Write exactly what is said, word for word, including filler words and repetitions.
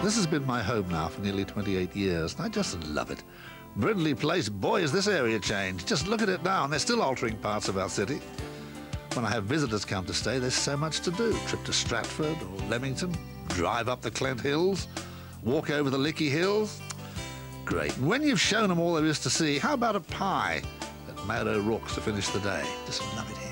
This has been my home now for nearly twenty-eight years, and I just love it. Brindley Place, boy, has this area changed. Just look at it now, and they're still altering parts of our city. When I have visitors come to stay, there's so much to do. Trip to Stratford or Leamington, drive up the Clent Hills, walk over the Lickey Hills. Great. And when you've shown them all there is to see, how about a pie at Mad O'Rourke's to finish the day? Just love it here.